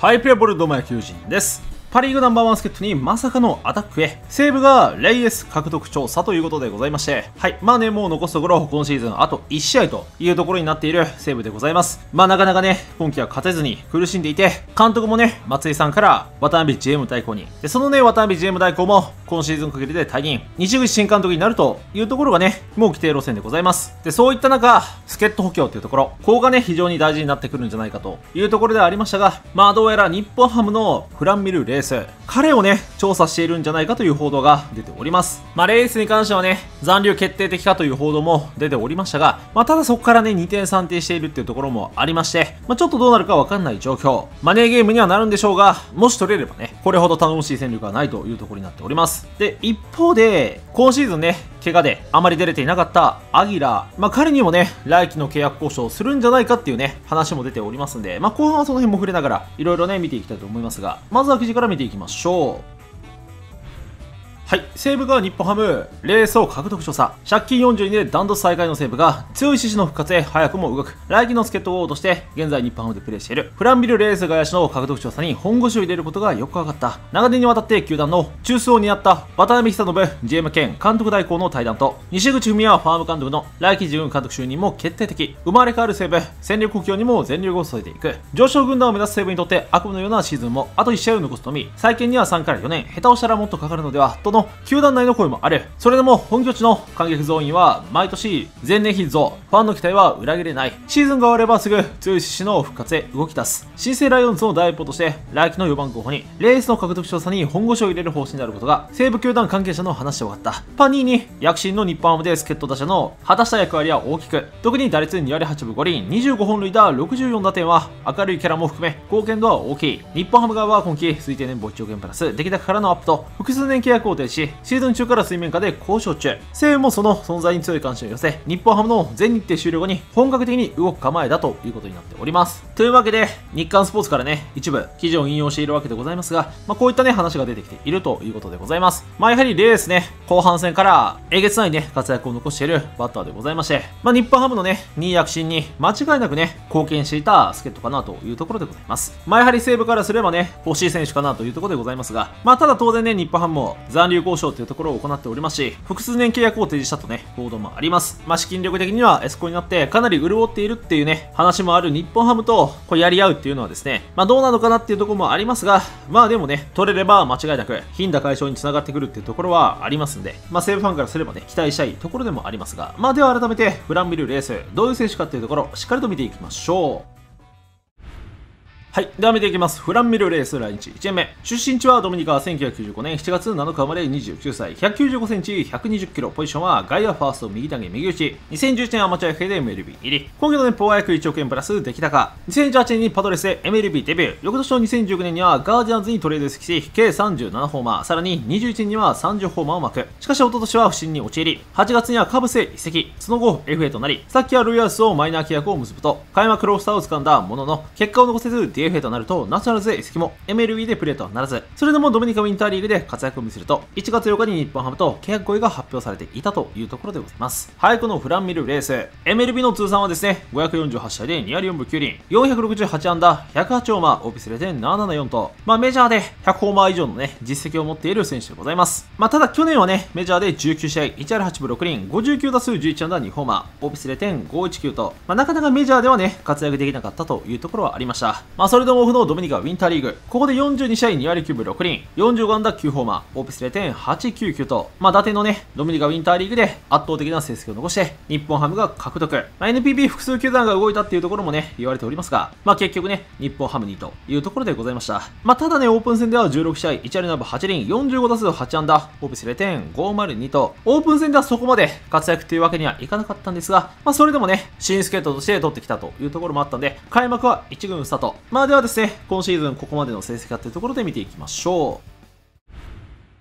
ハイプレボルドマ野球人です。パリーグナンバーワン助っ人にまさかのアタックへ、西武がレイエス獲得調査ということでございまして、はい、もう残すところ今シーズンあと1試合というところになっている西武でございます。なかなかね、今季は勝てずに苦しんでいて、監督もね、松井さんから渡辺 GM 代行に、でそのね、渡辺 GM 代行も今シーズン限りで退任、西口新監督になるというところがね、もう規定路線でございます。で、そういった中、助っ人補強というところ、ここがね、非常に大事になってくるんじゃないかというところではありましたが、どうやら日本ハムのフランミルレース、彼をね、調査しているんじゃないかという報道が出ております。レースに関してはね、残留決定的かという報道も出ておりましたが、ただそこからね、2点3点しているっていうところもありまして、ちょっとどうなるかわかんない状況。マネーゲームにはなるんでしょうが、もし取れればね、これほど頼もしい戦力はないというところになっております。で、一方で、今シーズンね、怪我であまり出れていなかったアギラー、彼にもね、来季の契約交渉をするんじゃないかっていうね、話も出ておりますんで、後半はその辺も触れながら、いろいろね、見ていきたいと思いますが、まずは記事から見ていきましょう。はい、西武が日本ハム、レースを獲得調査。借金42でダントツ最下位の西武が強い獅子の復活へ早くも動く。来季の助っ人王として現在日本ハムでプレーしているフランビルレース外野手の獲得調査に本腰を入れることがよく分かった。長年にわたって球団の中枢を担った渡辺久信 GM 兼監督代行の対談と西口文也ファーム監督の来季自軍監督就任も決定的。生まれ変わる西武、戦力補強にも全力を注いでいく。上昇軍団を目指す西武にとって悪夢のようなシーズンもあと1試合を残すとみ、再建には3から4年、下手をしたらもっとかかるのではとの球団内の声もある。それでも本拠地の観客増員は毎年前年比増、ファンの期待は裏切れない。シーズンが終わればすぐ強い獅子の復活へ動き出す。新生ライオンズの第一歩として来季の4番候補にレースの獲得調査に本腰を入れる方針であることが西武球団関係者の話で分かった。パニーに躍進の日本ハムで助っ人打者の果たした役割は大きく、特に打率2割8分5厘、25本塁打64打点は明るいキャラも含め貢献度は大きい。日本ハム側は今季推定年俸1億円プラス出来高からのアップと複数年契約を停止し、シーズン中から水面下で交渉中。西武もその存在に強い関心を寄せ、日本ハムの全日程終了後に本格的に動く構えだということになっております。というわけで、日刊スポーツからね、一部記事を引用しているわけでございますが、こういったね、話が出てきているということでございます。やはりレースね、後半戦からえげつないね、活躍を残しているバッターでございまして、日本ハムのね、2位躍進に間違いなくね、貢献していた助っ人かなというところでございます。やはり西武からすればね、欲しい選手かなというところでございますが、ただ当然ね、日本ハムも残留交渉というところを行っておりますし、複数年契約を提示したとね、報道もあります。資金力的にはエスコになってかなり潤っているっていうね、話もある日本ハムとこうやり合うっていうのはですね、どうなのかなっていうところもありますが、でもね、取れれば間違いなく頻打解消につながってくるっていうところはありますんで、西武ファンからすればね、期待したいところでもありますが、では改めてフランビルレース、どういう選手かっていうところ、しっかりと見ていきましょう。はい。では見ていきます。フランミルレース来日1年目。出身地はドミニカ、1995年7月7日生まれ29歳。195センチ、120キロ。ポジションは外野ファースト、右投げ、右打ち。2011年アマチュア FA で MLB 入り。今季の年俸は約1億円プラス出来高。2018年にパドレスで MLB デビュー。翌年の2019年にはガーディアンズにトレード移籍し、計37ホーマー。さらに21年には30ホーマーをマーク。しかし一昨年は不振に陥り、8月にはカブスへ移籍。その後 FA となり、さっきはロイヤルズとマイナー契約を結ぶと、開幕ロースターを掴んだものの、結果を残せず DFA となると、ナショナルズへ移籍も MLB でプレーとはならず、それでもドミニカウィンターリーグで活躍を見せると、1月8日に日本ハムと契約合意が発表されていたというところでございます。はい、このフランミルレース、MLB の通算はですね、548試合で2割4分9厘、468安打、108ホーマー、OPS 0.774と、メジャーで100ホーマー以上のね、実績を持っている選手でございます。ただ去年はね、メジャーで19試合、1割8分6厘、59打数11安打2ホーマー、OPS 0.519と、なかなかメジャーではね、活躍できなかったというところはありました。それでもオフのドミニカウィンターリーグ、ここで42試合2割9分6厘、45安打9ホーマー、OPS 0.899と、打点のね、ドミニカウィンターリーグで圧倒的な成績を残して、日本ハムが獲得。NPB 複数球団が動いたっていうところもね、言われておりますが、結局ね、日本ハムにというところでございました。ただね、オープン戦では16試合、1割7分8厘、45打数8安打、OPS 0.502と、オープン戦ではそこまで活躍というわけにはいかなかったんですが、それでもね、新助っ人として取ってきたというところもあったんで、開幕は1軍スタート。ではですね、今シーズンここまでの成績かというところで見ていきましょう。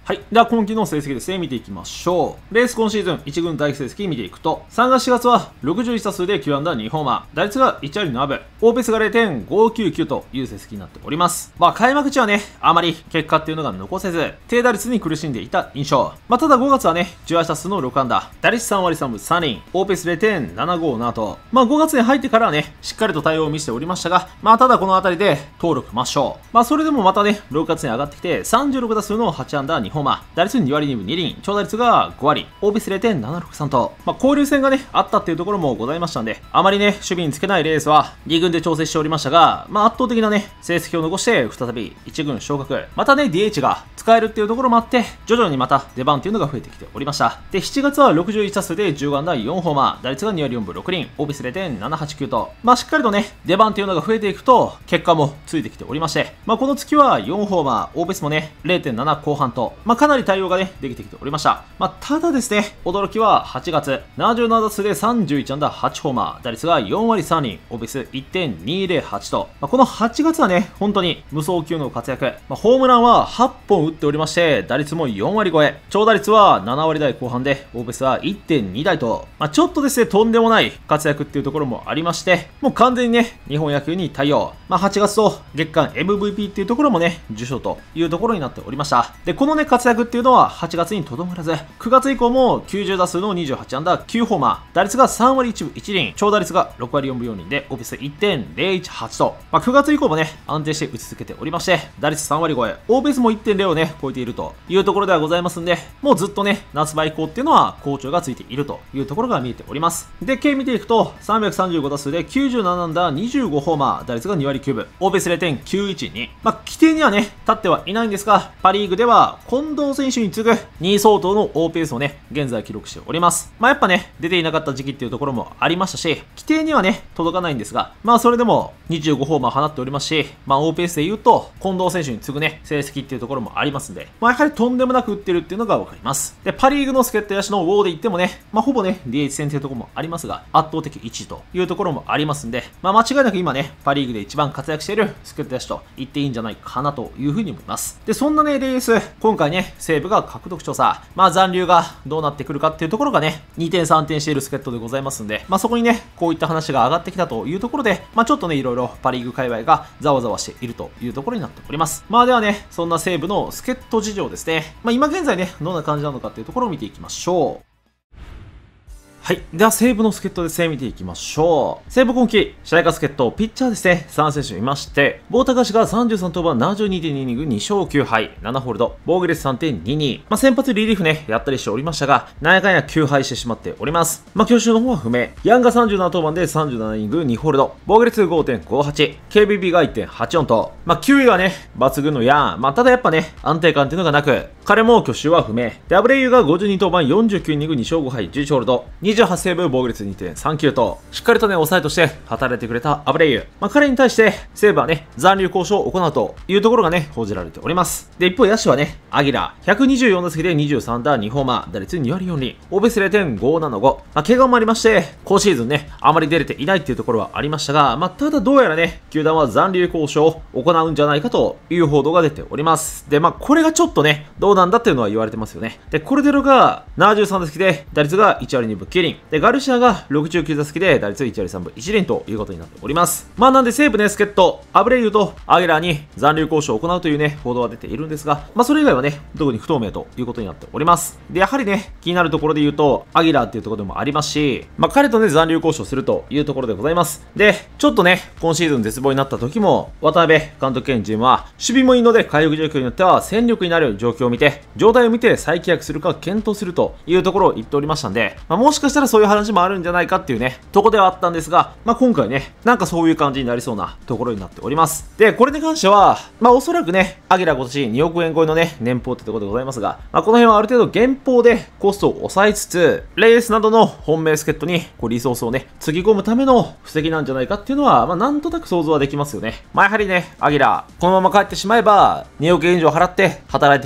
はい。では、今期の成績ですね、見ていきましょう。レース今シーズン1軍大成績見ていくと、3月4月は61打数で9安打2ホーマー、打率が1割のアブ、OPS が 0.599 という成績になっております。まあ、開幕地はね、あまり結果っていうのが残せず、低打率に苦しんでいた印象。まあ、ただ5月はね、18打数の6安打、打率3割3分3厘、OPS 0.757 と、まあ、5月に入ってからはね、しっかりと対応を見せておりましたが、まあ、ただこの辺りで登録抹消。まあ、それでもまたね、6月に上がってきて、36打数の8安打2ホーマー、打率2割2分2厘、長打率が5割、OPS 0.763 と、まあ、交流戦がね、あったっていうところもございましたんで、あまりね、守備につけないレースは2軍で調整しておりましたが、まあ、圧倒的なね、成績を残して再び1軍昇格。またね、DH が使えるっていうところもあって、徐々にまた出番っていうのが増えてきておりました。で、7月は61打数で10安打4ホーマー、打率が2割4分6厘、OPS 0.789 と、まあ、しっかりとね、出番っていうのが増えていくと、結果もついてきておりまして、まあ、この月は4ホーマー、OPS もね、0.7 後半と、まあ、かなり対応がね、できてきておりました。まあ、ただですね、驚きは8月、77打数で31安打8ホーマー、打率が4割3厘、OPS 1.208 と、まあ、この8月はね、本当に無双級の活躍。まあ、ホームランは8本打っておりまして、打率も4割超え、長打率は7割台後半で、OPS は 1.2 台と、まあ、ちょっとですね、とんでもない活躍っていうところもありまして、もう完全にね、日本野球に対応。まあ、8月と月間 MVP っていうところもね、受賞というところになっておりました。で、このね、活躍っていうのは8月にとどまらず、9月以降も90打数の28安打9ホーマー、打率が3割1分1厘、長打率が6割4分4厘で、OPS 1.018 と、まあ、9月以降もね、安定して打ち続けておりまして、打率3割超え、OPS も 1.0 をね、超えているというところではございますんで、もうずっとね、夏場以降っていうのは好調がついているというところが見えております。で、計見ていくと、335打数で97安打25ホーマー、打率が2割9分、OPS 0.912。まあ、規定にはね、立ってはいないんですが、パリーグでは近藤選手に次ぐ2位相当の OPS をね、現在記録しております。まあ、やっぱね、出ていなかった時期っていうところもありましたし、規定にはね、届かないんですが、まあ、それでも25ホーマー放っておりますし、まあ、OPS で言うと、近藤選手に次ぐね、成績っていうところもありますんで、まあ、やはりとんでもなく打ってるっていうのがわかります。で、パリーグの助っ人野手のウォーで言ってもね、まあ、ほぼね、DH 戦っていうところもありますが、圧倒的1位というところもありますんで、まあ、間違いなく今ね、パリーグで一番活躍している助っ人野手と言っていいんじゃないかなというふうに思います。で、そんなね、レース、今回ね、西武が獲得調査、まあ、残留がどうなってくるかっていうところがね、2点3点している助っ人でございますんで、まあ、そこにね、こういった話が上がってきたというところで、まあ、ちょっとね、いろいろパリーグ界隈がざわざわしているというところになっております。まあ、ではね、そんな西武の助っ人事情ですね、まあ、今現在ね、どんな感じなのかっていうところを見ていきましょう。はい。では、西武の助っ人ですね、見ていきましょう。西武今季、試合が助っ人、ピッチャーですね、3選手いまして、棒高橋が33登板、72.2イニング、2勝9敗、7ホールド、防御率 3.22。まあ、先発リリーフね、やったりしておりましたが、なんやかんや9敗してしまっております。まあ、去就の方は不明。ヤンが37登板で37イニング、2ホールド、防御率 5.58、KBB が 1.84 と、まあ、9位はね、抜群のヤン。まあ、ただやっぱね、安定感っていうのがなく、彼も去就は不明。で、アブレイユが52登板、49イニング、2勝5敗、11ホールド、28セーブ、防御率 2.39 と、しっかりとね、抑えとして働いてくれたアブレイユ。まあ、彼に対して、西武はね、残留交渉を行うというところがね、報じられております。で、一方、野手はね、アギラ、124打席で23打2ホーマー、打率2割4厘、OPS 0.575。まあ、怪我もありまして、今シーズンね、あまり出れていないっていうところはありましたが、まあ、ただどうやらね、球団は残留交渉を行うんじゃないかという報道が出ております。で、まあ、これがちょっとね、どうなんだっていうのは言われてますよね。で、コルデロが73打席で、打率が1割2分9厘。で、ガルシアが69打席で、打率1割3分1厘ということになっております。まあ、なんで西武ね、助っ人、アブレイユとアゲラーに残留交渉を行うというね、報道が出ているんですが、まあ、それ以外はね、特に不透明ということになっております。で、やはりね、気になるところで言うと、アギラーっていうところでもありますし、まあ、彼とね、残留交渉するというところでございます。で、ちょっとね、今シーズン絶望になった時も、渡辺監督兼 GM は、守備もいいので、回復状況によっては戦力になる状況を見て、状態を見て再契約するか検討するというところを言っておりましたんで、まあ、もしかしたらそういう話もあるんじゃないかっていうね、とこではあったんですが、まあ、今回ね、なんかそういう感じになりそうなところになっております。で、これに関しては、まあ、おそらくね、アギラ今年2億円超えのね、年俸ってところでございますが、まあ、この辺はある程度減俸でコストを抑えつつ、レースなどの本命助っ人にこうリソースをね、つぎ込むための布石なんじゃないかっていうのは、まあ、なんとなく想像はできますよね。まあ、やはりね、アギラ、このまま帰ってしまえば、2億円以上払って働いてくれなかった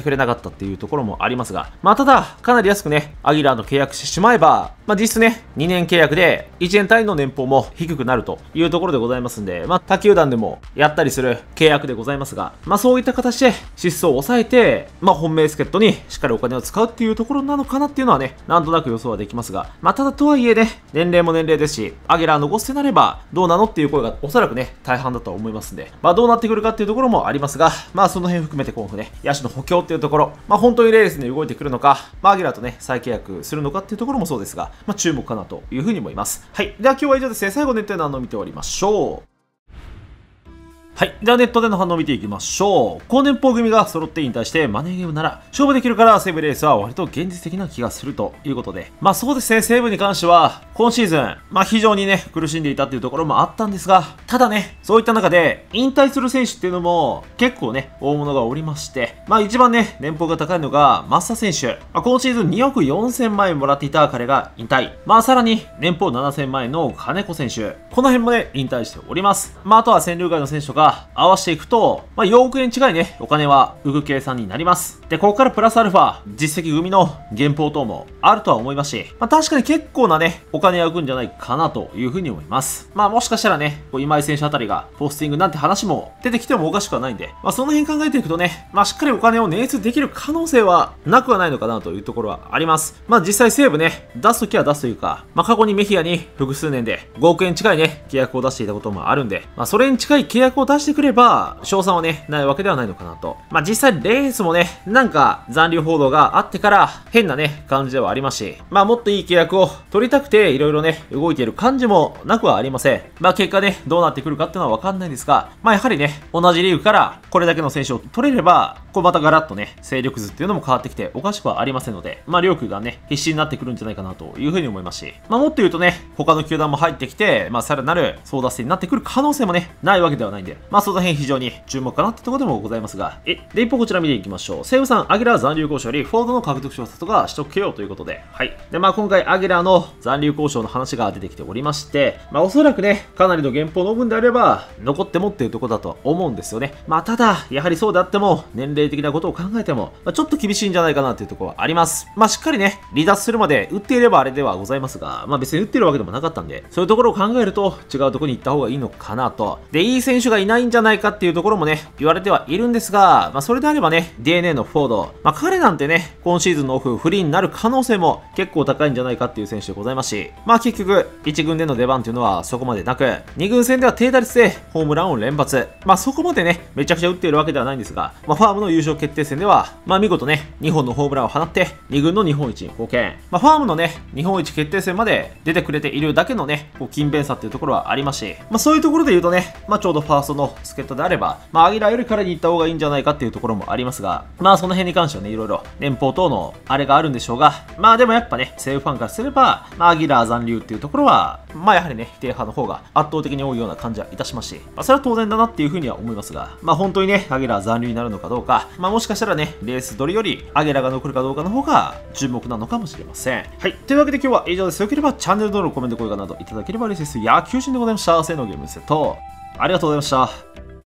ったっていうところもありますが、まあただ、かなり安くね、アギラーと契約してしまえば、まあ実質ね、2年契約で1年単位の年俸も低くなるというところでございますんで、まあ他球団でもやったりする契約でございますが、まあそういった形で支出を抑えて、まあ本命助っ人にしっかりお金を使うっていうところなのかなっていうのはね、なんとなく予想はできますが、まあただとはいえね、年齢も年齢ですし、アギラー残すってなればどうなのっていう声がおそらくね、大半だと思いますんで、まあどうなってくるかっていうところもありますが、まあその辺含めて今後ね、野手の補強っていうところ、まあ本当にレースに動いてくるのか、まあアギラーとね、再契約するのかっていうところもそうですが、まあ注目かなというふうに思います。はい。では今日は以上ですね、最後ネットでの反応を見ておりましょう。はい。ではネットでの反応を見ていきましょう。高年俸組が揃って引退してマネーゲームなら勝負できるから西武レースは割と現実的な気がするということで。まあそうですね、西武に関しては今シーズン、まあ非常にね、苦しんでいたっていうところもあったんですが、ただね、そういった中で引退する選手っていうのも結構ね、大物がおりまして、まあ一番ね、年俸が高いのがマッサ選手。まあ、今シーズン2億4000万円もらっていた彼が引退。まあさらに年俸7000万円の金子選手。この辺もね、引退しております。まああとは戦力外の選手とか、合わせていくと、まあ、4億円近いね、お金は浮く計算になります。で、ここからプラスアルファ、実績組の減俸等もあるとは思いますし、まあ、確かに結構なね、お金は浮くんじゃないかなというふうに思います。まあ、もしかしたらね、今井選手あたりがポスティングなんて話も出てきてもおかしくはないんで、まあ、その辺考えていくとね、まあ、しっかりお金を捻出できる可能性はなくはないのかなというところはあります。まあ、実際西武ね、出すときは出すというか、まあ、過去にメヒアに複数年で5億円近いね、契約を出していたこともあるんで、まあ、それに近い契約を出してくれば、賞賛はね、ないわけではないのかなと。まあ、実際レースもね、なんか残留報道があってから変なね、感じではありますし、まあ、もっといい契約を取りたくていろいろね、動いている感じもなくはありません。まあ、結果ね、どうなってくるかっていうのはわかんないんですが、まあ、やはりね、同じリーグからこれだけの選手を取れれば、こうまたガラッとね、勢力図っていうのも変わってきておかしくはありませんので、まあ、両球がね、必死になってくるんじゃないかなというふうに思いますし、まあ、もっと言うとね、他の球団も入ってきて、まあ、さらなる争奪戦になってくる可能性もね、ないわけではないんで、まあ、その辺非常に注目かなってところでもございますが、で、一方こちら見ていきましょう。西武さん、アギラー残留交渉より、フォードの獲得賞札が取得権ということで、はい。で、まあ、今回、アギラーの残留交渉の話が出てきておりまして、まあ、おそらくね、かなりの減俸の分であれば、残ってもっていうところだとは思うんですよね。まあ、ただ、やはりそうであっても、年齢的なことを考えても、まあ、ちょっと厳しいんじゃないかなっていうところはあります。まあ、しっかりね、離脱するまで打っていればあれではございますが、まあ、別に打ってるわけでもなかったんで、そういうところを考えると、違うところに行った方がいいのかなと。で、いい選手がいないんじゃないかっていうところもね、言われてはいるんですが、まあ、それであればね、DNA のフォード、まあ、彼なんてね、今シーズンのオフ、フリーになる可能性も結構高いんじゃないかっていう選手でございますし、まあ、結局、1軍での出番っていうのはそこまでなく、2軍戦では低打率でホームランを連発。まあ、そこまでね、めちゃくちゃ打っているわけではないんですが、まあ、ファームの優勝決定戦では、まあ、見事ね、2本のホームランを放って、2軍の日本一に貢献。まあ、ファームのね、日本一決定戦まで出てくれているだけのね、こう勤勉さっていうところはありますし、まあ、そういうところで言うとね、まあ、ちょうどファーストの助っ人であれば、まあ、アギラーより彼に行った方がいいんじゃないかっていうところもありますが、まあ、その辺に関してはね、いろいろ年俸等のあれがあるんでしょうが、まあ、でもやっぱね、西武ファンからすれば、まあ、アギラー残留っていうところは、まあ、やはりね、否定派の方が圧倒的に多いような感じはいたしますし、まあ、それは当然だなっていうふうには思いますが、まあ、本当にね、アギラー残留になるのかどうか、まあ、もしかしたらね、レース取りよりアギラーが残るかどうかの方が注目なのかもしれません。はい。というわけで今日は以上です。よければチャンネル登録、コメント、高評価などいただければ嬉しいです。野球人でございました。せーのゲームセット。ありがとうございました。